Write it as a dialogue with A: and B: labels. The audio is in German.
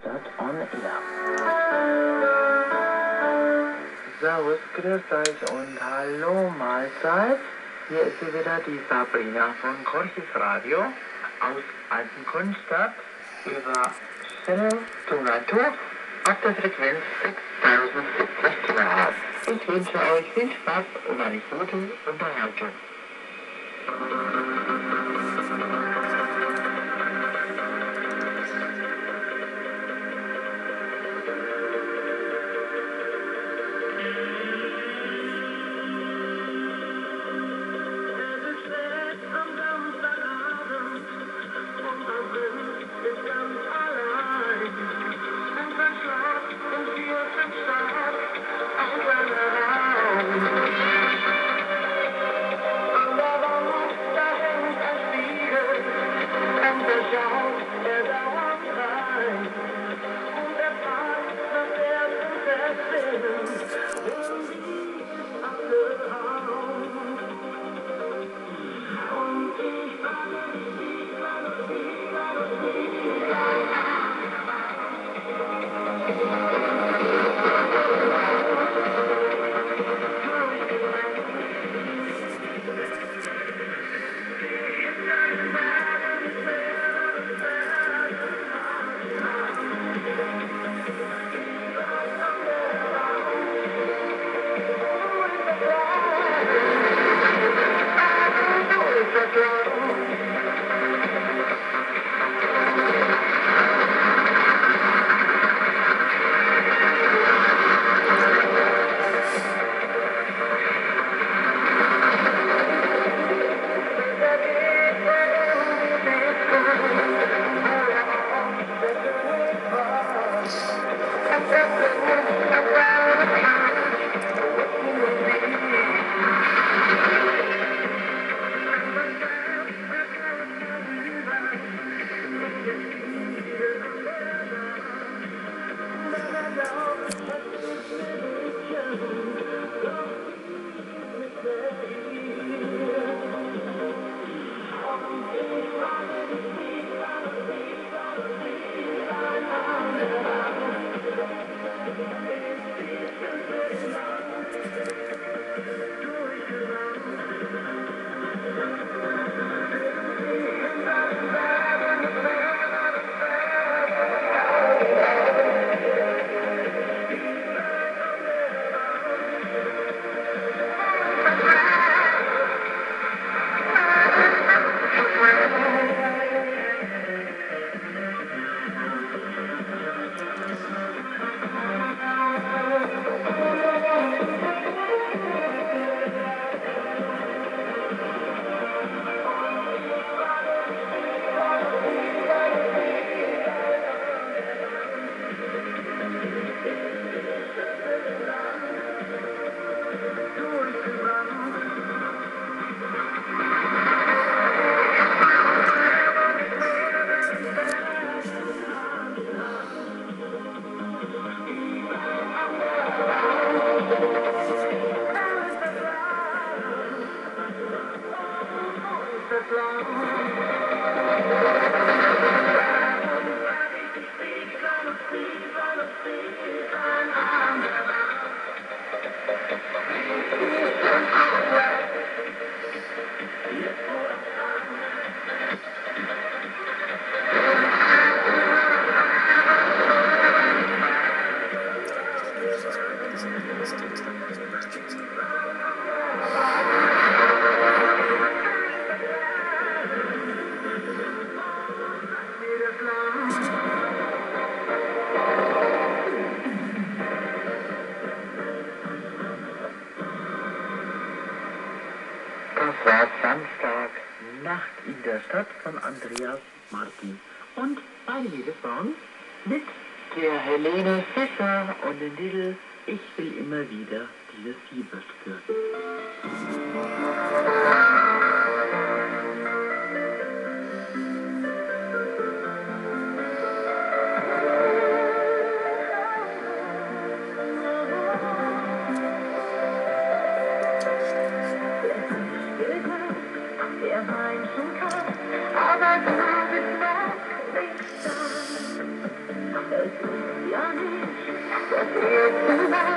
A: Stadt on Air. Servus, grüß euch und hallo, Mahlzeit. Hier ist sie wieder, die Sabrina von Korchis Radio aus Altenkronstadt über Channel 292 auf der Frequenz 6070 kHz. Ich wünsche euch viel Spaß und eine gute Unterhaltung. Das war Samstag, Nacht in der Stadt von Andreas Martin und beide Liebesfrauen mit der Helene Fischer und den Titel Ich will immer wieder dieses Fieber spüren.
B: Aber du bist noch nicht da. es ist ja nicht, dass wir zusammen